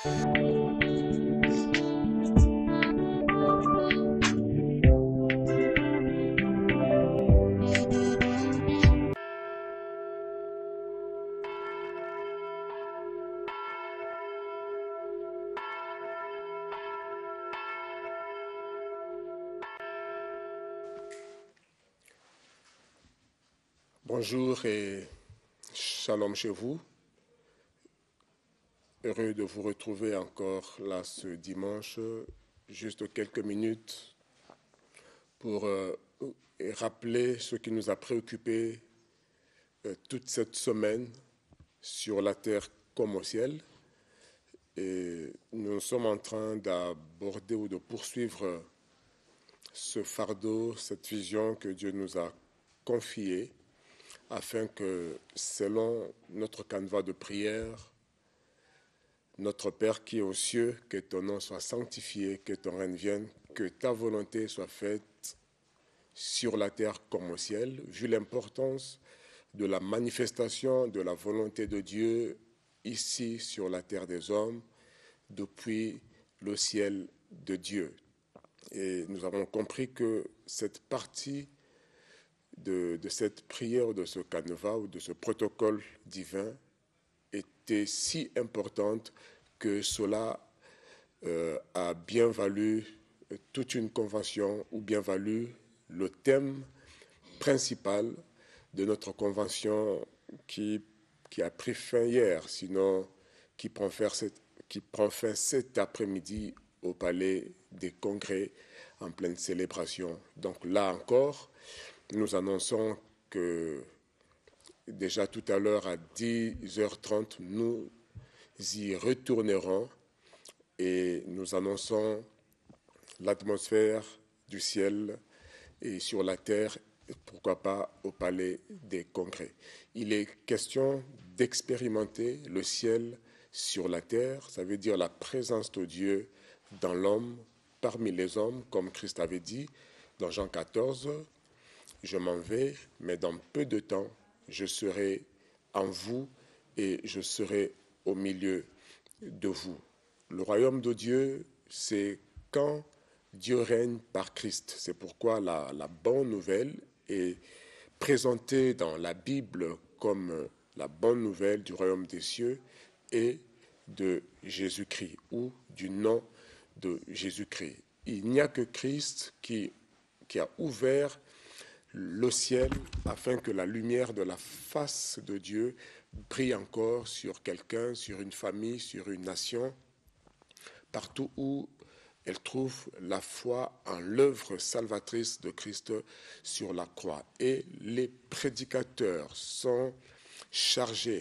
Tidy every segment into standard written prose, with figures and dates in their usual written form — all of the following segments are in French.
Bonjour et shalom chez vous. Heureux de vous retrouver encore là ce dimanche, juste quelques minutes pour rappeler ce qui nous a préoccupés toute cette semaine sur la terre comme au ciel. Et nous sommes en train d'aborder ou de poursuivre ce fardeau, cette vision que Dieu nous a confiée, afin que, selon notre canevas de prière, notre Père qui est aux cieux, que ton nom soit sanctifié, que ton règne vienne, que ta volonté soit faite sur la terre comme au ciel, vu l'importance de la manifestation de la volonté de Dieu ici sur la terre des hommes, depuis le ciel de Dieu. Et nous avons compris que cette partie de cette prière, de ce canevas ou de ce protocole divin était si importante que cela a bien valu toute une convention ou bien valu le thème principal de notre convention qui a pris fin hier, sinon qui prend fin cet après-midi au Palais des Congrès en pleine célébration. Donc là encore, nous annonçons que déjà tout à l'heure à 10h30, nous y retournerons et nous annonçons l'atmosphère du ciel et sur la terre, et pourquoi pas au Palais des Congrès. Il est question d'expérimenter le ciel sur la terre, ça veut dire la présence de Dieu dans l'homme, parmi les hommes, comme Christ avait dit dans Jean 14, « Je m'en vais, mais dans peu de temps, je serai en vous et je serai au milieu de vous. » Le royaume de Dieu, c'est quand Dieu règne par Christ. C'est pourquoi la bonne nouvelle est présentée dans la Bible comme la bonne nouvelle du royaume des cieux et de Jésus-Christ ou du nom de Jésus-Christ. Il n'y a que Christ qui a ouvert le ciel afin que la lumière de la face de Dieu brille encore sur quelqu'un, sur une famille, sur une nation, partout où elle trouve la foi en l'œuvre salvatrice de Christ sur la croix. Et les prédicateurs sont chargés,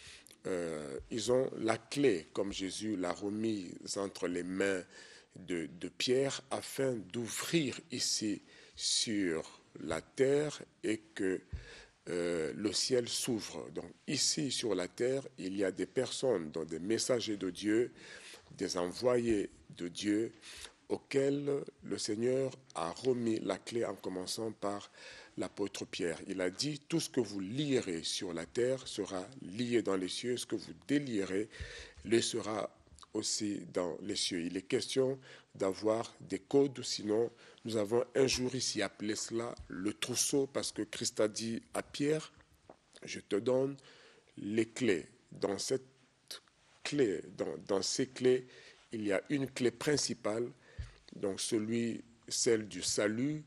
ils ont la clé, comme Jésus l'a remise entre les mains de Pierre, afin d'ouvrir ici sur la terre et que le ciel s'ouvre. Donc ici sur la terre, il y a des personnes, dont des messagers de Dieu, des envoyés de Dieu, auxquels le Seigneur a remis la clé en commençant par l'apôtre Pierre. Il a dit, tout ce que vous lierez sur la terre sera lié dans les cieux, ce que vous délierez le sera aussi dans les cieux. Il est question d'avoir des codes, sinon nous avons un jour ici appelé cela le trousseau, parce que Christ a dit à Pierre, je te donne les clés. Dans cette clé, dans ces clés, il y a une clé principale, donc celle du salut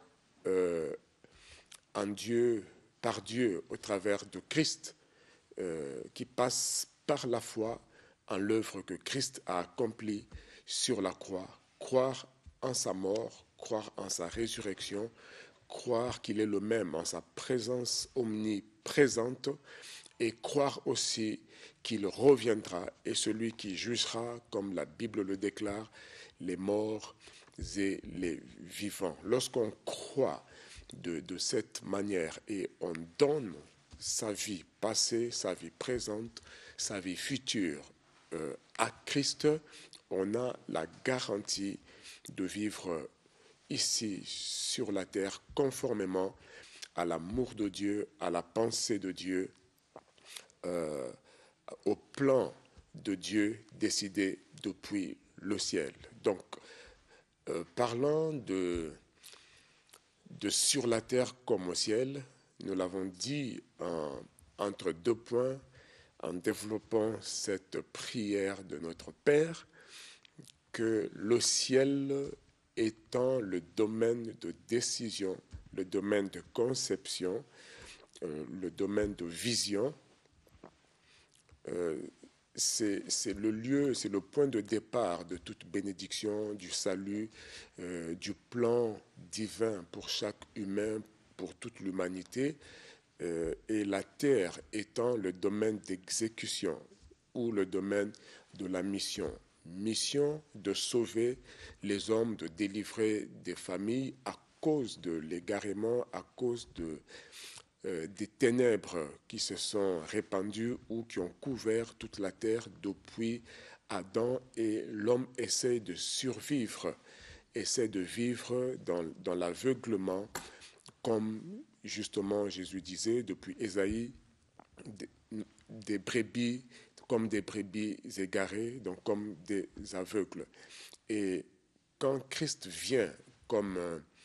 en Dieu, par Dieu, au travers de Christ, qui passe par la foi en l'œuvre que Christ a accomplie sur la croix, croire en sa mort, croire en sa résurrection, croire qu'il est le même en sa présence omniprésente et croire aussi qu'il reviendra et celui qui jugera, comme la Bible le déclare, les morts et les vivants. Lorsqu'on croit de cette manière et on donne sa vie passée, sa vie présente, sa vie future à Christ, on a la garantie de vivre ici sur la terre conformément à l'amour de Dieu, à la pensée de Dieu, au plan de Dieu décidé depuis le ciel. Donc, parlant de sur la terre comme au ciel, nous l'avons dit entre deux points, en développant cette prière de notre Père, que le ciel étant le domaine de décision, le domaine de conception, le domaine de vision, c'est le lieu, c'est le point de départ de toute bénédiction, du salut, du plan divin pour chaque humain, pour toute l'humanité, et la terre étant le domaine d'exécution ou le domaine de la mission. Mission de sauver les hommes, de délivrer des familles à cause de l'égarement, à cause des ténèbres qui se sont répandues ou qui ont couvert toute la terre depuis Adam, et l'homme essaie de survivre, essaie de vivre dans l'aveuglement, comme justement Jésus disait depuis Ésaïe, des brebis, comme des brebis égarées, donc comme des aveugles. Et quand Christ vient comme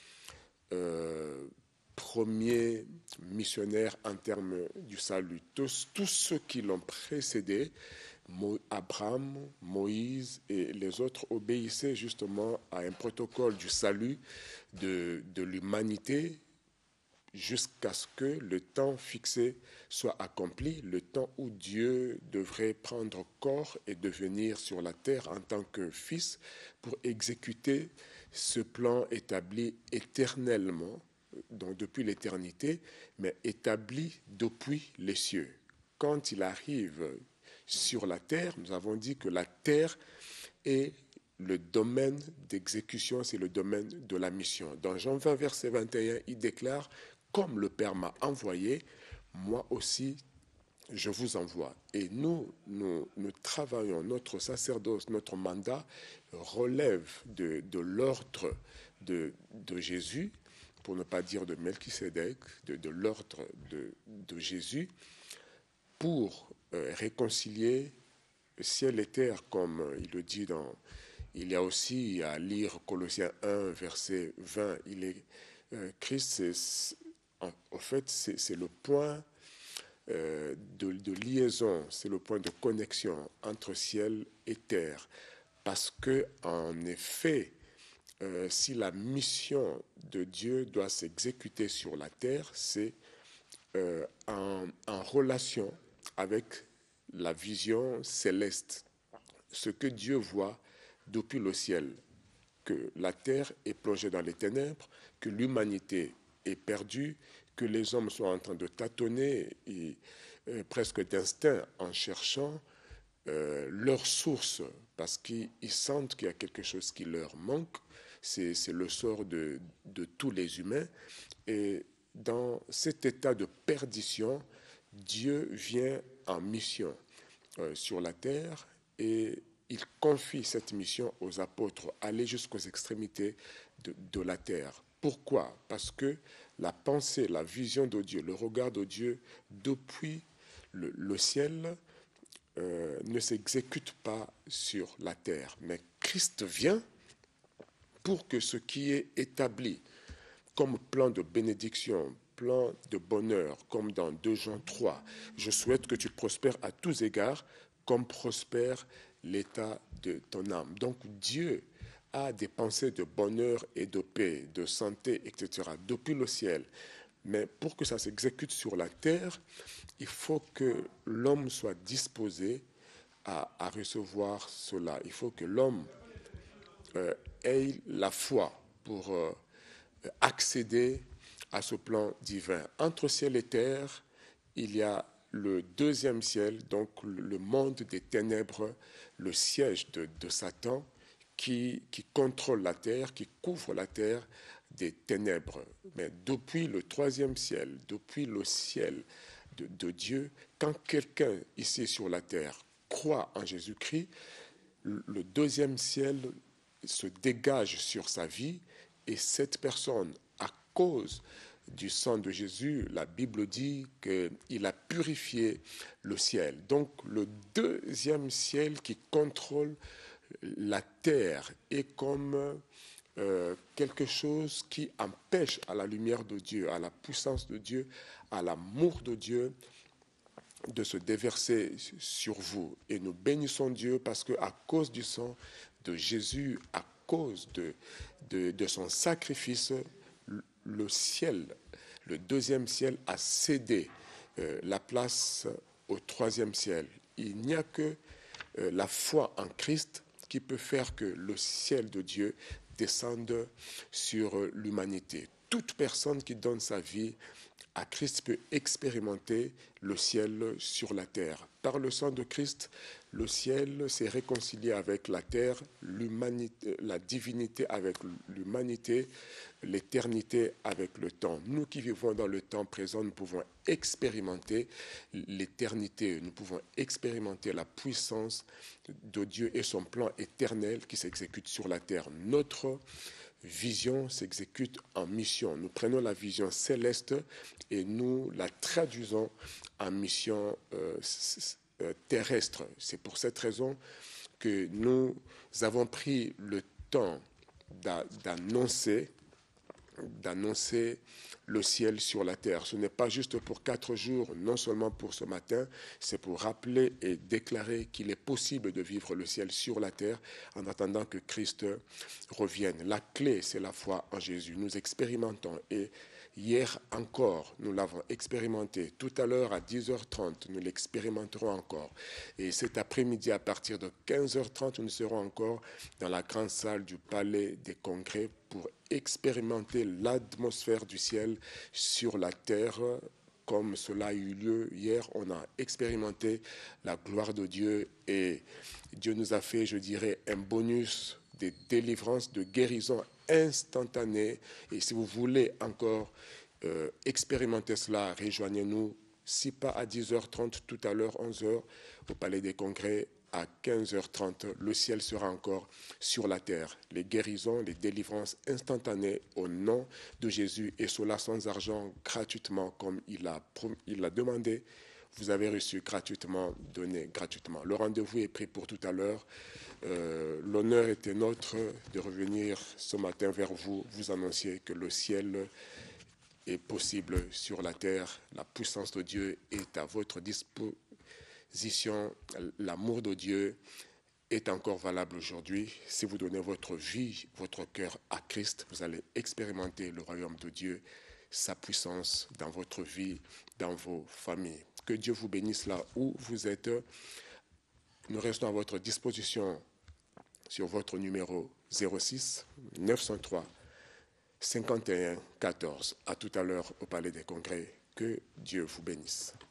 premier missionnaire en termes du salut, tous ceux qui l'ont précédé, Abraham, Moïse et les autres, obéissaient justement à un protocole du salut de l'humanité, jusqu'à ce que le temps fixé soit accompli, le temps où Dieu devrait prendre corps et devenir sur la terre en tant que fils pour exécuter ce plan établi éternellement, donc depuis l'éternité, mais établi depuis les cieux. Quand il arrive sur la terre, nous avons dit que la terre est le domaine d'exécution, c'est le domaine de la mission. Dans Jean 20, verset 21, il déclare: comme le Père m'a envoyé, moi aussi je vous envoie. Et nous travaillons, notre sacerdoce, notre mandat relève de l'ordre de Jésus, pour ne pas dire de Melchisédek, de l'ordre de Jésus, pour réconcilier ciel et terre, comme il le dit il y a aussi à lire Colossiens 1, verset 20, Christ, en fait, c'est le point de liaison, c'est le point de connexion entre ciel et terre. Parce que, en effet, si la mission de Dieu doit s'exécuter sur la terre, c'est en relation avec la vision céleste, ce que Dieu voit depuis le ciel, que la terre est plongée dans les ténèbres, que l'humanité est perdue, que les hommes sont en train de tâtonner et presque d'instinct en cherchant leur source, parce qu'ils sentent qu'il y a quelque chose qui leur manque. C'est le sort de tous les humains. Et dans cet état de perdition, Dieu vient en mission sur la terre, et il confie cette mission aux apôtres, aller jusqu'aux extrémités de la terre. Pourquoi? Parce que la pensée, la vision de Dieu, le regard de Dieu depuis le ciel ne s'exécute pas sur la terre. Mais Christ vient pour que ce qui est établi comme plan de bénédiction, plan de bonheur, comme dans 2 Jean 3, je souhaite que tu prospères à tous égards, comme prospère l'état de ton âme. Donc Dieu a des pensées de bonheur et de paix, de santé, etc., depuis le ciel. Mais pour que ça s'exécute sur la terre, il faut que l'homme soit disposé à recevoir cela. Il faut que l'homme ait la foi pour accéder à ce plan divin. Entre ciel et terre, il y a le deuxième ciel, donc le monde des ténèbres, le siège de Satan qui contrôle la terre, qui couvre la terre des ténèbres. Mais depuis le troisième ciel, depuis le ciel de Dieu, quand quelqu'un ici sur la terre croit en Jésus-Christ, le deuxième ciel se dégage sur sa vie, et cette personne, à cause du sang de Jésus, la Bible dit qu'il a purifié le ciel. Donc le deuxième ciel qui contrôle la terre est comme quelque chose qui empêche à la lumière de Dieu, à la puissance de Dieu, à l'amour de Dieu de se déverser sur vous. Et nous bénissons Dieu parce qu'à cause du sang de Jésus, à cause de son sacrifice, le ciel, le deuxième ciel a cédé la place au troisième ciel. Il n'y a que la foi en Christ qui peut faire que le ciel de Dieu descende sur l'humanité. Toute personne qui donne sa vie à Christ peut expérimenter le ciel sur la terre. Par le sang de Christ, le ciel s'est réconcilié avec la terre, l'humanité, la divinité avec l'humanité, l'éternité avec le temps. Nous qui vivons dans le temps présent, nous pouvons expérimenter l'éternité, nous pouvons expérimenter la puissance de Dieu et son plan éternel qui s'exécute sur la terre. Notre vision s'exécute en mission. Nous prenons la vision céleste et nous la traduisons en mission terrestre. C'est pour cette raison que nous avons pris le temps d'annoncer le ciel sur la terre. Ce n'est pas juste pour 4 jours, non seulement pour ce matin, c'est pour rappeler et déclarer qu'il est possible de vivre le ciel sur la terre en attendant que Christ revienne. La clé, c'est la foi en Jésus. Nous expérimentons et hier encore, nous l'avons expérimenté. Tout à l'heure, à 10h30, nous l'expérimenterons encore. Et cet après-midi, à partir de 15h30, nous serons encore dans la grande salle du Palais des Congrès pour expérimenter l'atmosphère du ciel sur la terre. Comme cela a eu lieu hier, on a expérimenté la gloire de Dieu et Dieu nous a fait, je dirais, un bonus de délivrance, de guérison instantanée. Et si vous voulez encore expérimenter cela, rejoignez-nous, si pas à 10h30, tout à l'heure, 11h, au Palais des Congrès. À 15h30, le ciel sera encore sur la terre. Les guérisons, les délivrances instantanées au nom de Jésus, et cela sans argent, gratuitement, comme il l'a demandé. Vous avez reçu gratuitement, donné gratuitement. Le rendez-vous est pris pour tout à l'heure. L'honneur était nôtre de revenir ce matin vers vous, vous annoncier que le ciel est possible sur la terre. La puissance de Dieu est à votre disposition. L'amour de Dieu est encore valable aujourd'hui. Si vous donnez votre vie, votre cœur à Christ, vous allez expérimenter le royaume de Dieu, sa puissance dans votre vie, dans vos familles. Que Dieu vous bénisse là où vous êtes. Nous restons à votre disposition sur votre numéro 06 903 51 14. À tout à l'heure au Palais des Congrès. Que Dieu vous bénisse.